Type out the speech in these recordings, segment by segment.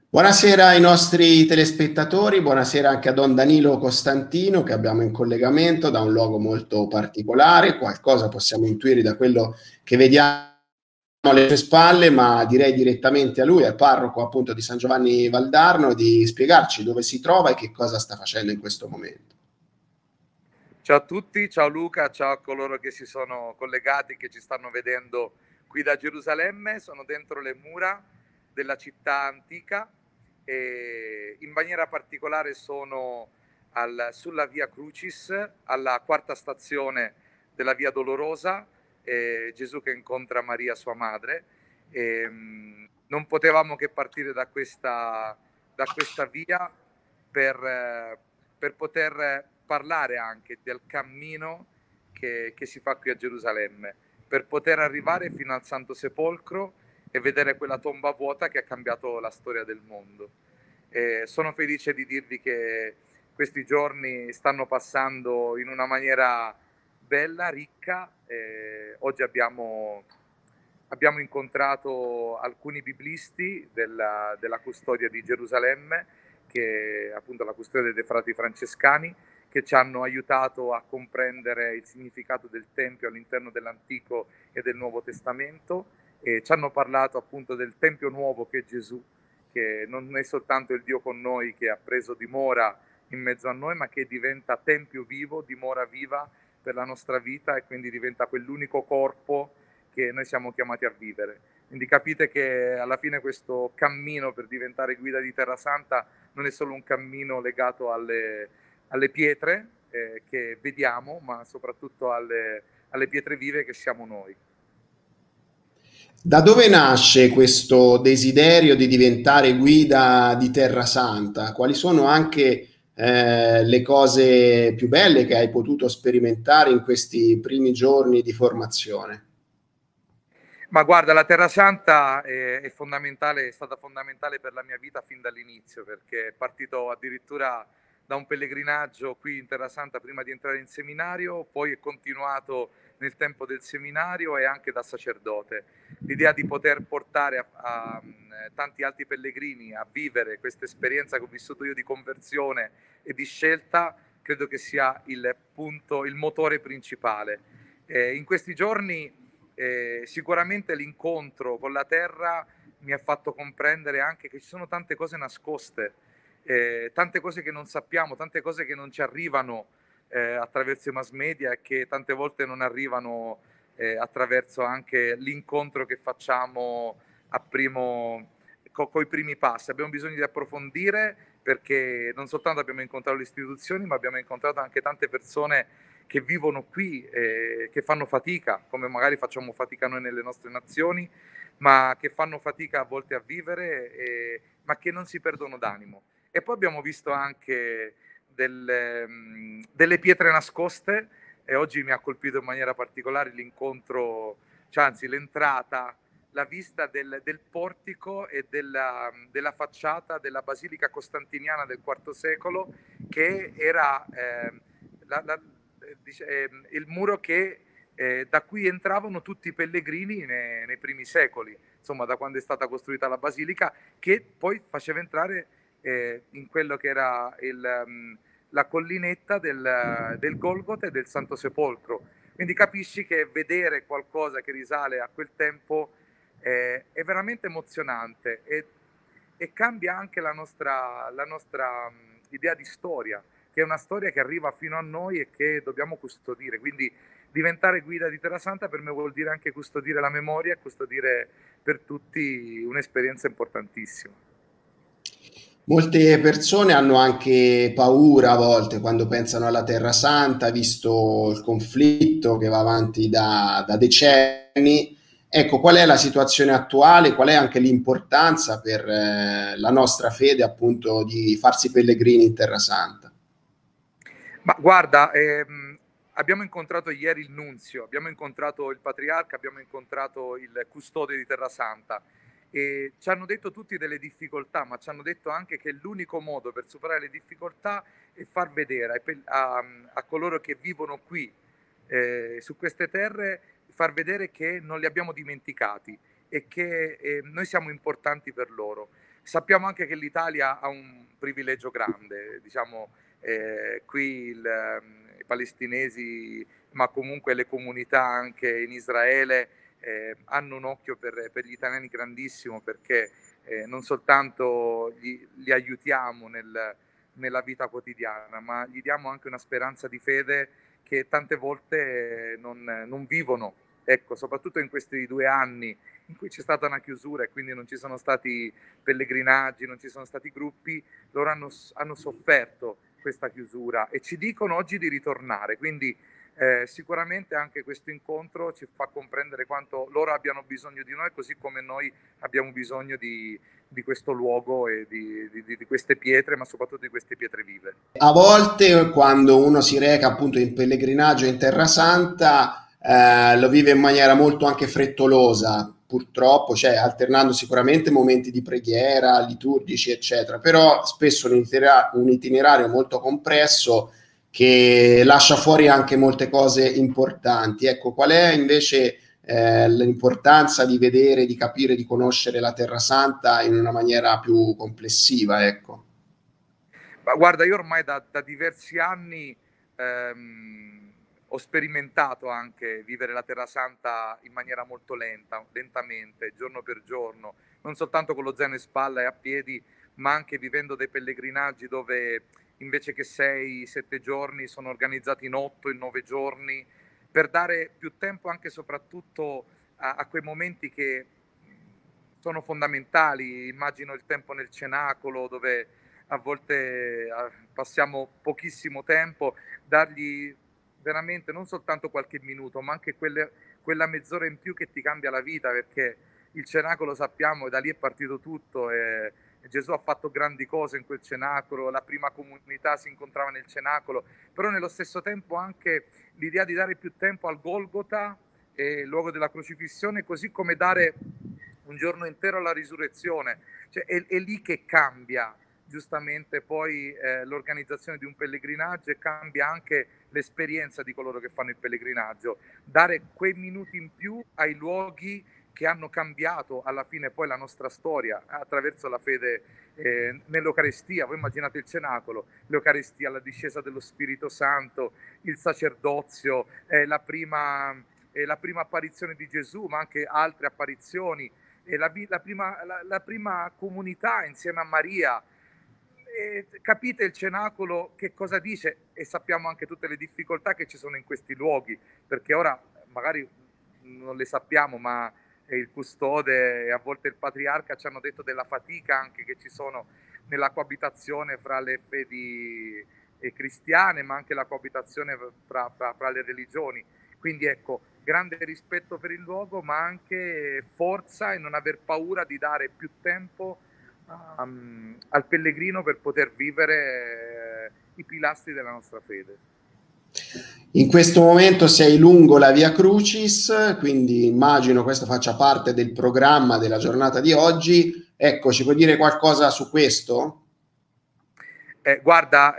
Buonasera ai nostri telespettatori, buonasera anche a Don Danilo Costantino che abbiamo in collegamento da un luogo molto particolare, qualcosa possiamo intuire da quello che vediamo alle sue spalle, ma direi direttamente a lui, al parroco appunto di San Giovanni Valdarno, di spiegarci dove si trova e che cosa sta facendo in questo momento. Ciao a tutti, ciao Luca, ciao a coloro che si sono collegati, che ci stanno vedendo qui da Gerusalemme. Sono dentro le mura della città antica e in maniera particolare sono sulla via Crucis, alla quarta stazione della via Dolorosa, Gesù che incontra Maria sua madre. Non potevamo che partire da questa via per poter parlare anche del cammino che si fa qui a Gerusalemme, per poter arrivare fino al Santo Sepolcro e vedere quella tomba vuota che ha cambiato la storia del mondo. Sono felice di dirvi che questi giorni stanno passando in una maniera bella, ricca. Oggi abbiamo incontrato alcuni biblisti della custodia di Gerusalemme, che appunto la custodia dei frati francescani, che ci hanno aiutato a comprendere il significato del Tempio all'interno dell'Antico e del Nuovo Testamento, e ci hanno parlato appunto del Tempio nuovo che è Gesù, che non è soltanto il Dio con noi che ha preso dimora in mezzo a noi, ma che diventa Tempio vivo, dimora viva per la nostra vita, e quindi diventa quell'unico corpo che noi siamo chiamati a vivere. Quindi capite che alla fine questo cammino per diventare guida di Terra Santa non è solo un cammino legato alle pietre che vediamo, ma soprattutto alle pietre vive che siamo noi. Da dove nasce questo desiderio di diventare guida di Terra Santa? Quali sono anche le cose più belle che hai potuto sperimentare in questi primi giorni di formazione? Ma guarda, la Terra Santa è fondamentale, è stata fondamentale per la mia vita fin dall'inizio, perché è partito addirittura da un pellegrinaggio qui in Terra Santa prima di entrare in seminario, poi è continuato nel tempo del seminario e anche da sacerdote. L'idea di poter portare a tanti altri pellegrini a vivere questa esperienza che ho vissuto io di conversione e di scelta, credo che sia il punto, il motore principale. In questi giorni sicuramente l'incontro con la terra mi ha fatto comprendere anche che ci sono tante cose nascoste, tante cose che non sappiamo, tante cose che non ci arrivano attraverso i mass media, e che tante volte non arrivano attraverso anche l'incontro che facciamo coi primi passi. Abbiamo bisogno di approfondire, perché non soltanto abbiamo incontrato le istituzioni, ma abbiamo incontrato anche tante persone che vivono qui, che fanno fatica, come magari facciamo fatica noi nelle nostre nazioni, ma che fanno fatica a volte a vivere, ma che non si perdono d'animo. E poi abbiamo visto anche delle pietre nascoste, e oggi mi ha colpito in maniera particolare l'incontro, cioè anzi l'entrata, la vista del portico e della facciata della Basilica Costantiniana del IV secolo, che era il muro da cui entravano tutti i pellegrini nei primi secoli, insomma da quando è stata costruita la Basilica, che poi faceva entrare in quello che era la collinetta del Golgota e del Santo Sepolcro. Quindi capisci che vedere qualcosa che risale a quel tempo è veramente emozionante, e cambia anche la nostra idea di storia, che è una storia che arriva fino a noi e che dobbiamo custodire. Quindi diventare guida di Terra Santa per me vuol dire anche custodire la memoria e custodire per tutti un'esperienza importantissima. Molte persone hanno anche paura a volte quando pensano alla Terra Santa, visto il conflitto che va avanti da decenni. Ecco, qual è la situazione attuale? Qual è anche l'importanza per la nostra fede, appunto, di farsi pellegrini in Terra Santa? Ma guarda, abbiamo incontrato ieri il nunzio, abbiamo incontrato il patriarca, abbiamo incontrato il custode di Terra Santa, e ci hanno detto tutti delle difficoltà, ma ci hanno detto anche che l'unico modo per superare le difficoltà è far vedere a coloro che vivono qui, su queste terre, far vedere che non li abbiamo dimenticati e che noi siamo importanti per loro. Sappiamo anche che l'Italia ha un privilegio grande, diciamo, qui i palestinesi, ma comunque le comunità anche in Israele, hanno un occhio per gli italiani grandissimo, perché non soltanto li aiutiamo nella vita quotidiana, ma gli diamo anche una speranza di fede che tante volte non vivono. Ecco, soprattutto in questi 2 anni in cui c'è stata una chiusura e quindi non ci sono stati pellegrinaggi, non ci sono stati gruppi, loro hanno sofferto questa chiusura e ci dicono oggi di ritornare. Quindi sicuramente anche questo incontro ci fa comprendere quanto loro abbiano bisogno di noi, così come noi abbiamo bisogno di questo luogo e di queste pietre, ma soprattutto di queste pietre vive. A volte quando uno si reca appunto in pellegrinaggio in Terra Santa, lo vive in maniera molto anche frettolosa, purtroppo, cioè alternando sicuramente momenti di preghiera, liturgici, eccetera, però spesso un itinerario molto compresso che lascia fuori anche molte cose importanti. Ecco, qual è invece l'importanza di vedere, di capire, di conoscere la Terra Santa in una maniera più complessiva, ecco? Ma guarda, io ormai da diversi anni ho sperimentato anche vivere la Terra Santa in maniera molto lentamente, giorno per giorno, non soltanto con lo zaino in spalla e a piedi, ma anche vivendo dei pellegrinaggi dove invece che 6-7 giorni sono organizzati in 8, in 9 giorni, per dare più tempo anche e soprattutto a quei momenti che sono fondamentali. Immagino il tempo nel cenacolo dove a volte passiamo pochissimo tempo, dargli veramente non soltanto qualche minuto, ma anche quella mezz'ora in più che ti cambia la vita, perché il cenacolo sappiamo, da lì è partito tutto e Gesù ha fatto grandi cose in quel cenacolo, la prima comunità si incontrava nel cenacolo, però nello stesso tempo anche l'idea di dare più tempo al Golgota, il luogo della crocifissione, così come dare un giorno intero alla risurrezione. Cioè, è lì che cambia giustamente poi l'organizzazione di un pellegrinaggio e cambia anche l'esperienza di coloro che fanno il pellegrinaggio. Dare quei minuti in più ai luoghi che hanno cambiato alla fine poi la nostra storia attraverso la fede nell'Eucarestia. Voi immaginate il cenacolo, l'Eucarestia, la discesa dello Spirito Santo, il sacerdozio, la prima apparizione di Gesù, ma anche altre apparizioni, la prima comunità insieme a Maria. E capite il cenacolo che cosa dice, e sappiamo anche tutte le difficoltà che ci sono in questi luoghi, perché ora magari non le sappiamo, ma il custode e a volte il patriarca ci hanno detto della fatica anche che ci sono nella coabitazione fra le fedi cristiane, ma anche la coabitazione fra le religioni. Quindi ecco, grande rispetto per il luogo, ma anche forza e non aver paura di dare più tempo al pellegrino per poter vivere i pilastri della nostra fede. In questo momento sei lungo la Via Crucis, quindi immagino questo faccia parte del programma della giornata di oggi. Ecco, ci puoi dire qualcosa su questo? Guarda,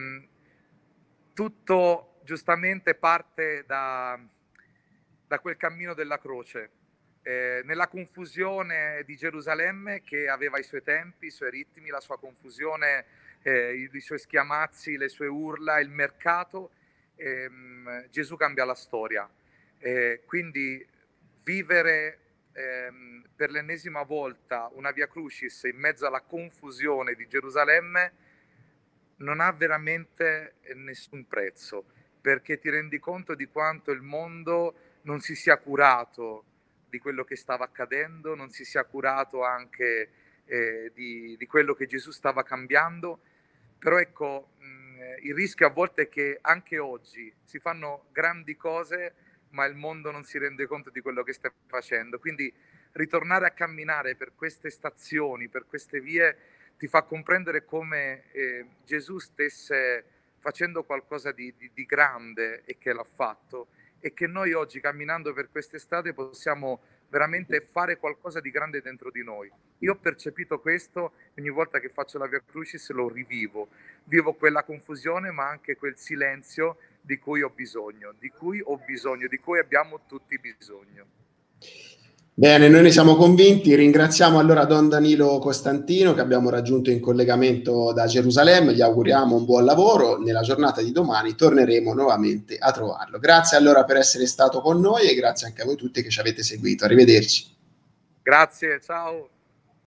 tutto giustamente parte da quel cammino della croce. Nella confusione di Gerusalemme, che aveva i suoi tempi, i suoi ritmi, la sua confusione, i suoi schiamazzi, le sue urla, il mercato, Gesù cambia la storia. Quindi vivere per l'ennesima volta una Via Crucis in mezzo alla confusione di Gerusalemme non ha veramente nessun prezzo, perché ti rendi conto di quanto il mondo non si sia curato di quello che stava accadendo, non si sia curato anche di quello che Gesù stava cambiando. Però ecco, il rischio a volte è che anche oggi si fanno grandi cose, ma il mondo non si rende conto di quello che sta facendo. Quindi ritornare a camminare per queste stazioni, per queste vie, ti fa comprendere come Gesù stesse facendo qualcosa di grande e che l'ha fatto, e che noi oggi camminando per queste strade possiamo veramente fare qualcosa di grande dentro di noi. Io ho percepito questo ogni volta che faccio la Via Crucis, lo rivivo, vivo quella confusione ma anche quel silenzio di cui ho bisogno, di cui abbiamo tutti bisogno. Bene, noi ne siamo convinti. Ringraziamo allora Don Danilo Costantino che abbiamo raggiunto in collegamento da Gerusalemme. Gli auguriamo un buon lavoro. Nella giornata di domani torneremo nuovamente a trovarlo. Grazie allora per essere stato con noi e grazie anche a voi tutti che ci avete seguito. Arrivederci. Grazie, ciao.